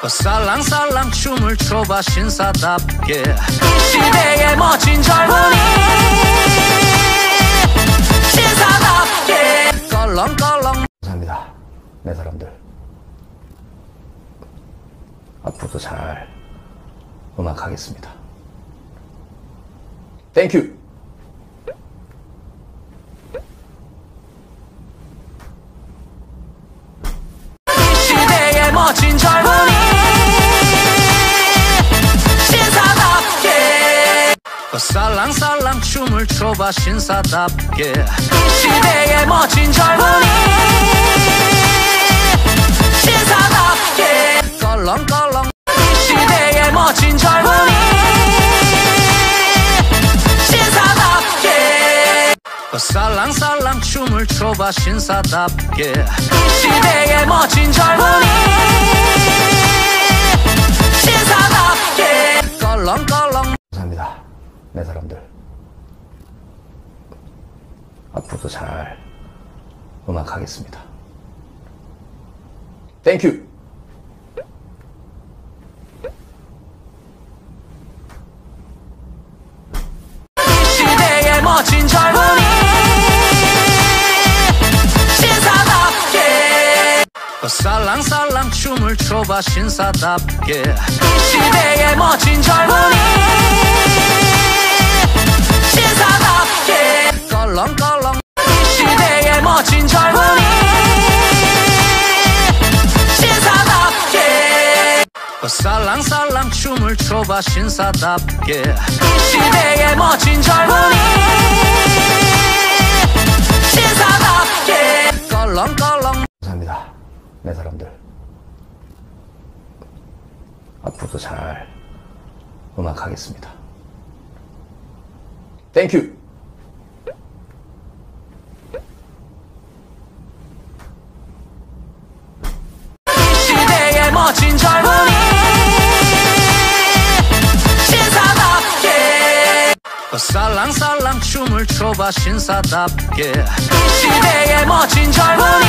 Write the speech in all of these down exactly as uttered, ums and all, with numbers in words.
살랑살랑 춤을 춰봐 신사답게 시대의 멋진 젊은이 신사답게 껄렁껄렁. 감사합니다. 네 사람들 앞으로도 잘 음악하겠습니다. 땡큐. 시대의 멋진 젊은이 신사답게 살랑살랑 춤을 춰봐 신사답게 시대의 멋진 젊은이 신사답게 껄렁껄렁. 시대의 멋진 젊은이 신사답게 살랑살랑 춤을 춰봐 신사답게 시대의 멋진 젊은이 신사답게 껄렁껄렁. 감사합니다. 네 사람들 앞으로도 잘 음악하겠습니다. 땡큐. 시대의 멋진 젊은이 신사답게 살랑살랑 춤을 춰봐 신사답게 시대의 멋진 젊은이 신사답게 껄렁껄렁. 시대의 멋진 젊은이 신사답게 살랑살랑 춤을 춰봐 신사답게 시대의 멋진 젊은이 신사답게 껄렁껄렁. 감사합니다. 네 사람들 앞으로도 잘 음악하겠습니다. 땡큐. 시대의 멋진 젊은이 신사답게 살랑살랑 춤을 춰봐 신사답게 시대의 멋진 젊은이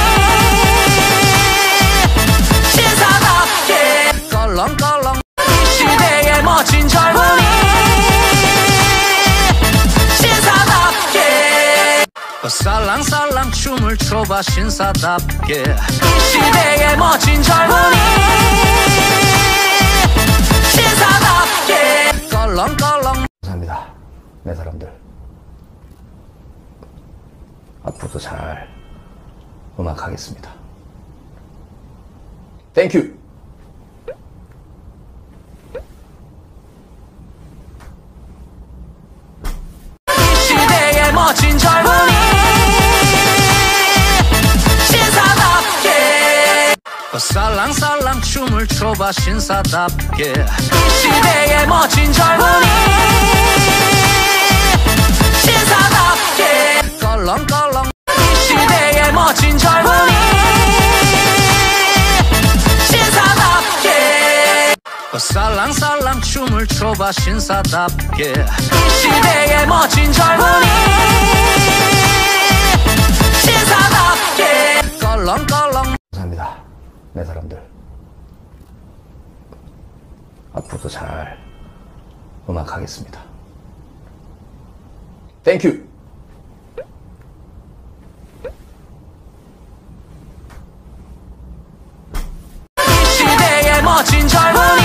신사답게 껄렁껄렁. 시대의 멋진 젊은이 신사답게 살랑살랑 춤을 춰봐 신사답게 시대의 멋진 젊은이 신사답게 껄렁껄렁. 감사합니다. 네 사람들 앞으로도 잘 음악하겠습니다. 땡큐. 시대의 멋진 젊은이 신사답게 살랑살랑 춤을 춰봐 신사답게 시대의 멋진 젊은이 신사답게 껄렁껄렁. 시대의 멋진 젊은이 신사답게 살랑살랑 춤을 춰봐 신사답게 시대의 멋진 젊은이 신사답게 껄렁껄렁. 감사합니다. 네 사람들 앞으로도 잘 음악하겠습니다. 땡큐. 시대의 멋진 젊은이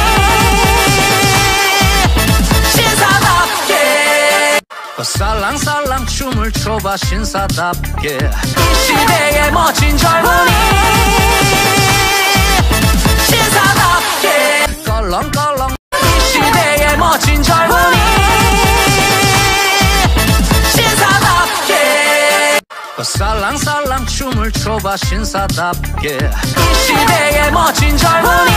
신사답게 살랑살랑 춤을 춰봐 신사답게 시대의 멋진 젊은이 신사답게 껄렁껄렁. 시대의 멋진 젊은이 신사답게 살랑살랑 춤을 춰봐 신사답게 시대의 멋진 젊은이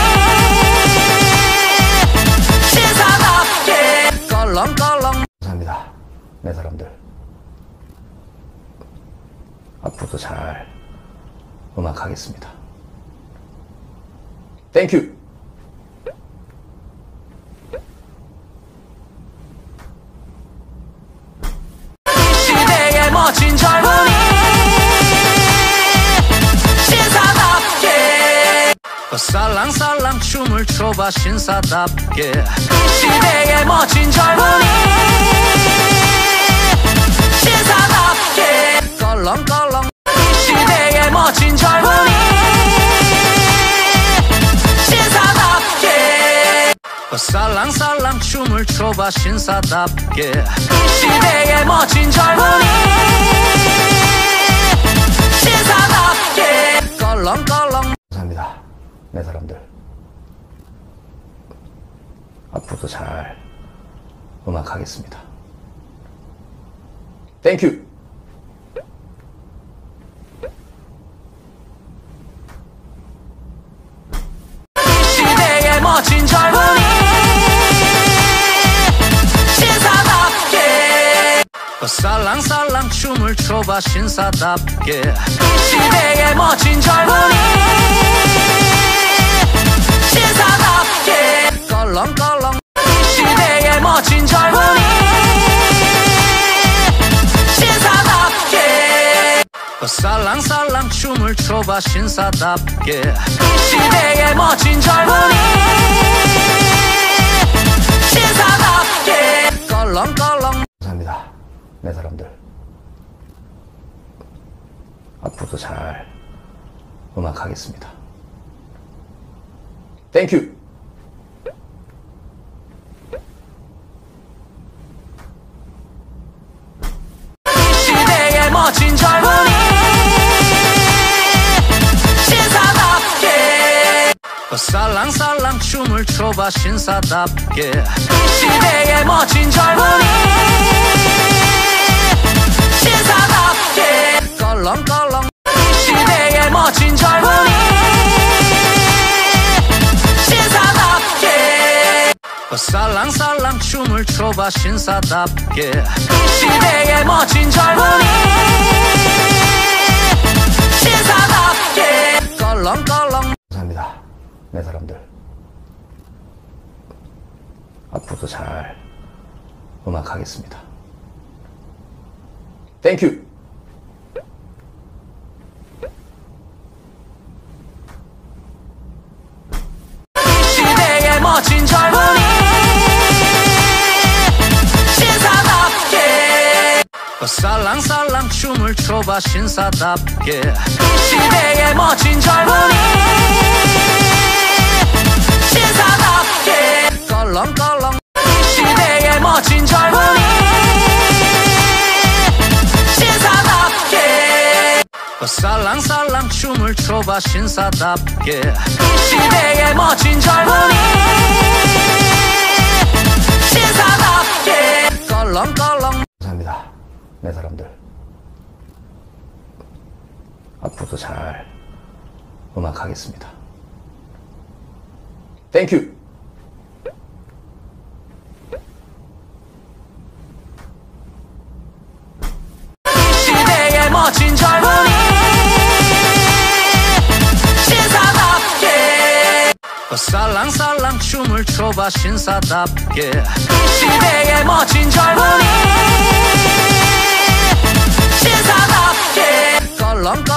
신사답게 껄렁껄렁. 감사합니다. 네 사람들 앞으로도 잘 음악하겠습니다. 땡큐. 시대의 멋진 젊은이 신사답게 살랑살랑 춤을 춰봐 신사답게 이 시대의 멋진 젊은이 신사답게 껄렁껄렁 이 시대의 멋진 젊은이 신사답게 살랑살랑 춤을 춰봐 신사답게 이 시대의 멋진 젊은이 신사답게 껄렁껄렁. 감사합니다. 네 사람들 앞으로도 잘 음악하겠습니다. 땡큐. 시대의 멋진 젊은이 신사답게 살랑살랑 춤을 춰봐 신사답게 이 시대의 멋진 젊은이 신사답게 껄렁껄렁 이 시대의 멋진 젊은이 신사답게 살랑살랑 춤을 춰봐 신사답게 이 시대의 멋진 젊은이 신사답게 껄렁껄렁. 감사합니다. 네 사람들 앞으로도 잘 음악하겠습니다. 땡큐. 시대의 멋진 젊은이 신사답게 살랑살랑 춤을 춰봐 신사답게 이 시대의 멋진 젊은이 신사답게 껄렁껄렁 이 시대의 멋진 젊은이 신사답게 살랑살랑 춤을 춰봐 신사답게 이 시대의 멋진 젊은이 신사답게 껄렁껄렁. 감사합니다. 네 사람들 앞으로도 잘 음악하겠습니다. 땡큐. 시대의 멋진 젊은이 신사답게 살랑살랑 춤을 춰봐 신사답게 이 시대의 멋진 젊은이 신사답게 껄렁껄렁 이 시대의 멋진 젊은이 신사답게 살랑살랑 춤을 춰봐 신사답게 이 시대의 멋진 젊은이 신사답게 껄렁껄렁. 감사합니다. 네 사람들 앞으로도 잘 음악하겠습니다. 땡큐. 시대의 멋진 젊은이 신사답게 살랑살랑 춤을 춰봐 신사답게 이 시대의 멋진 젊은이 신사답게 껄렁껄렁